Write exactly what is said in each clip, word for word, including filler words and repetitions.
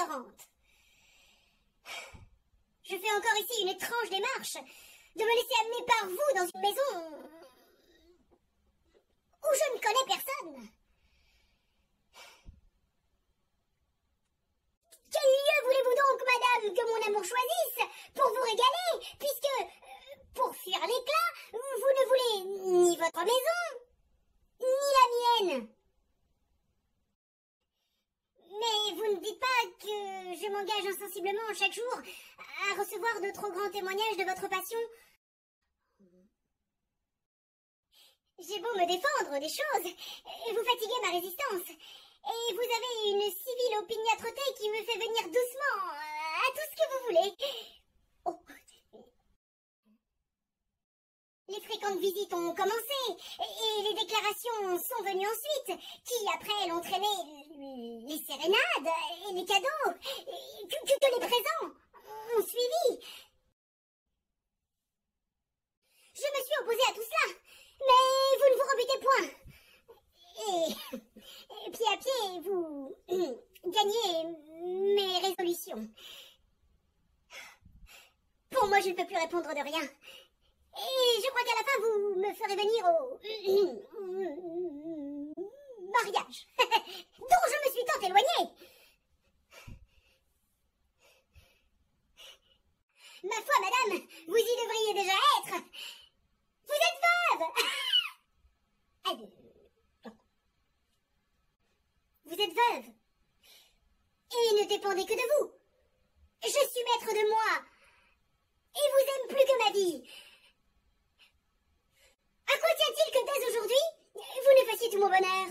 rente. Je fais encore ici une étrange démarche de me laisser amener par vous dans une maison où je ne connais personne. Quel lieu voulez-vous donc, madame, que mon amour choisisse pour vous régaler, puisque, euh, pour fuir l'éclat, vous ne voulez ni votre maison, ni la mienne. Mais vous ne dites pas que je m'engage insensiblement chaque jour à recevoir de trop grands témoignages de votre passion. J'ai beau me défendre des choses, vous fatiguez ma résistance. Et vous avez une civile opiniâtreté qui me fait venir doucement à tout ce que vous voulez. Oh. Les fréquentes visites ont commencé, et les déclarations sont venues ensuite, qui après l'ont traîné les sérénades et les cadeaux, et que, que, que les présents ont suivi. Je me suis opposée à tout cela, mais vous ne vous rebutez point. Et, et pied à pied, vous gagnez mes résolutions. Pour moi, je ne peux plus répondre de rien. Et je crois qu'à la fin, vous me ferez venir au mariage, dont je me suis tant éloignée. Ma foi, madame, vous y devriez déjà être. Vous êtes veuve. Allez. Vous êtes veuve. Et il ne dépendait que de vous. Je suis maître de moi. Et vous aime plus que ma vie. À quoi tient-il que dès aujourd'hui, vous ne fassiez tout mon bonheur?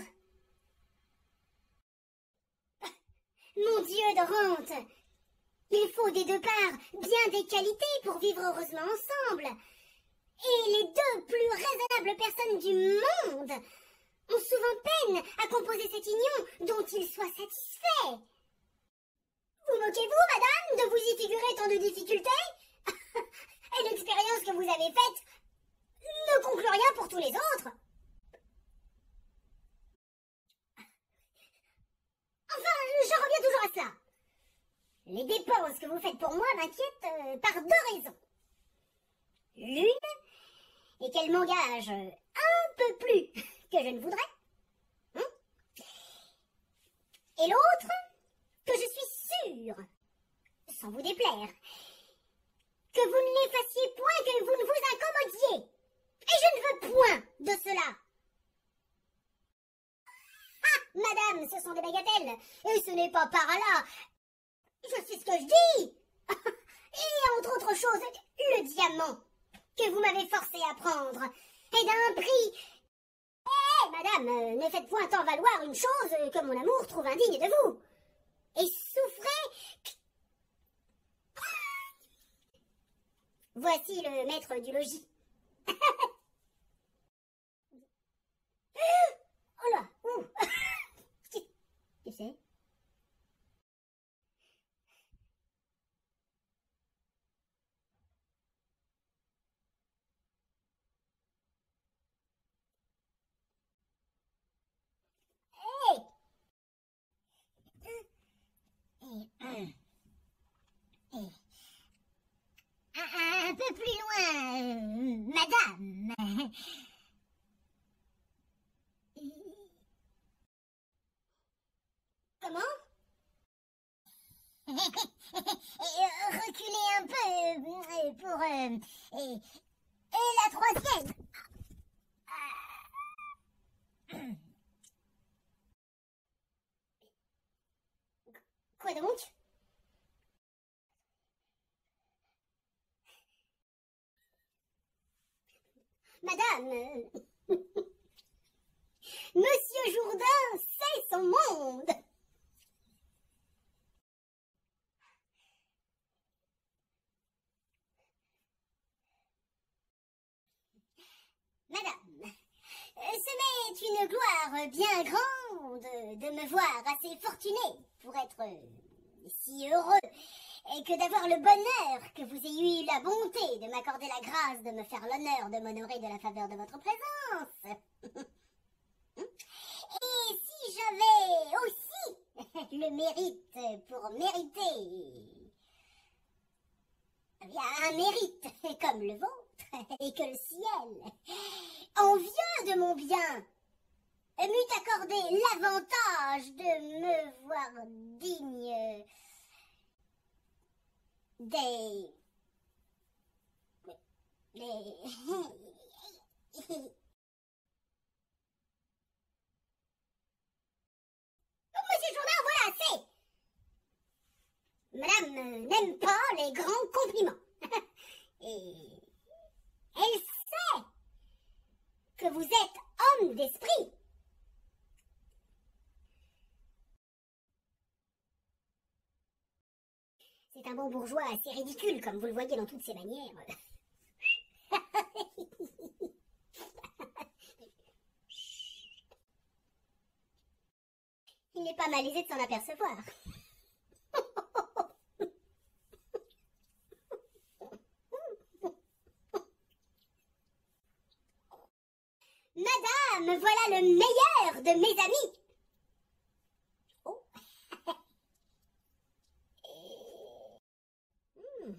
Mon Dieu de rente! Il faut des deux parts bien des qualités pour vivre heureusement ensemble. Et les deux plus raisonnables personnes du monde ont souvent peine à composer cette union dont ils soient satisfaits. Vous moquez-vous, madame, de vous y figurer tant de difficultés? Et l'expérience que vous avez faite ne conclut rien pour tous les autres. Enfin, je reviens toujours à cela. Les dépenses que vous faites pour moi m'inquiètent euh, par deux raisons. L'une est qu'elle m'engage un peu plus que je ne voudrais. Hein? Et l'autre, que je suis sûre, sans vous déplaire, que vous ne les fassiez point, que vous ne vous incommodiez. Et je ne veux point de cela. Ah, madame, ce sont des bagatelles, et ce n'est pas par là. Je sais ce que je dis. Et entre autres choses, le diamant que vous m'avez forcé à prendre est d'un prix. Eh, madame, ne faites point tant valoir une chose que mon amour trouve indigne de vous. Et souffrez. Voici le maître du logis. Oh là, ouh. Tu sais? Hey! Et, un, et, un, un peu plus loin, euh, madame. Comment? Reculez un peu pour... Euh, et, et la troisième. Quoi donc? Madame, Monsieur Jourdain sait son monde. Madame, ce m'est une gloire bien grande de me voir assez fortunée pour être si heureux et que d'avoir le bonheur que vous ayez eu la bonté de m'accorder la grâce de me faire l'honneur de m'honorer de la faveur de votre présence. Et si j'avais aussi le le mérite pour mériter. Bien, un mérite comme le vôtre, et que le ciel, envieux de mon bien, m'eût accordé l'avantage de me voir digne des... des... Monsieur Jourdain, voilà, c'est... Madame euh, n'aime pas les grands compliments. Et elle sait que vous êtes homme d'esprit. C'est un bon bourgeois assez ridicule, comme vous le voyez dans toutes ses manières. Il n'est pas malaisé de s'en apercevoir. Madame, voilà le meilleur de mes amis. Oh. Et... hmm.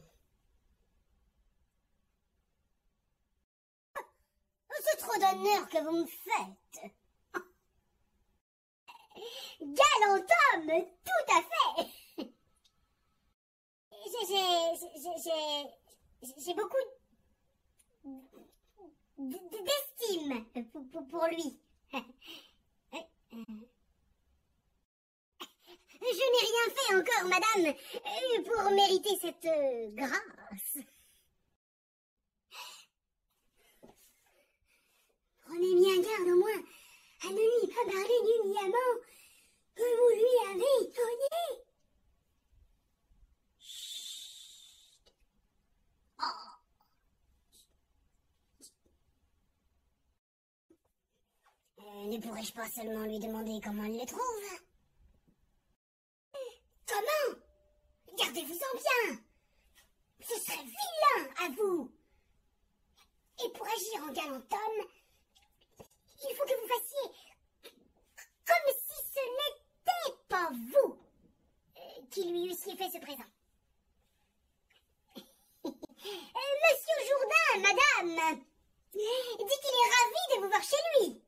C'est trop d'honneur que vous me faites. Galant homme, tout à fait. J'ai beaucoup d'estime pour, pour lui. Je n'ai rien fait encore, madame, pour mériter cette grâce. Prenez bien garde au moins à ne lui pas parler du diamant que vous lui avez donné. Chut. Oh. Euh, ne pourrais-je pas seulement lui demander comment elle le trouve? Comment? Gardez-vous-en bien. Ce serait vilain à vous. Et pour agir en galant homme, il faut que vous fassiez comme si ce n'était pas vous euh, qui lui eussiez fait ce présent. euh, Monsieur Jourdain, madame, dit qu'il est ravi de vous voir chez lui.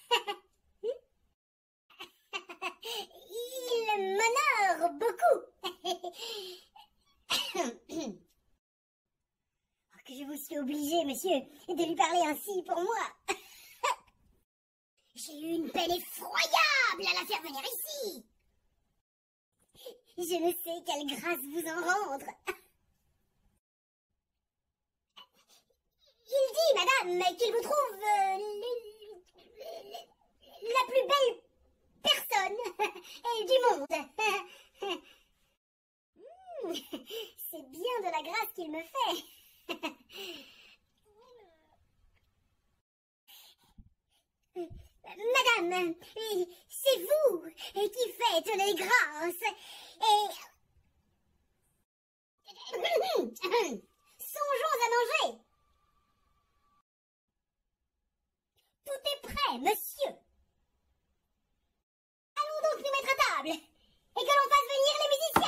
Il m'honore beaucoup. Oh, que je vous suis obligée, monsieur, de lui parler ainsi pour moi. J'ai eu une peine effroyable à la faire venir ici. Je ne sais quelle grâce vous en rendre. Il dit, madame, qu'il vous trouve euh, la plus belle personne du monde. Mmh, c'est bien de la grâce qu'il me fait. Madame, c'est vous qui faites les grâces et... Songeons à manger. Tout est prêt, monsieur. Allons donc nous mettre à table et que l'on fasse venir les musiciens.